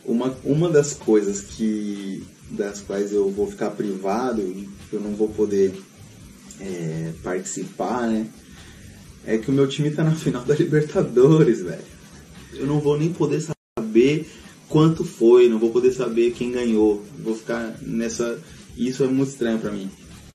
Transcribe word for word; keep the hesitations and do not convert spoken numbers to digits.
uma, uma das coisas que das quais eu vou ficar privado e eu não vou poder é, participar, né? É que o meu time tá na final da Libertadores, velho. Eu não vou nem poder saber quanto foi, não vou poder saber quem ganhou. Vou ficar nessa... Isso é muito estranho pra mim.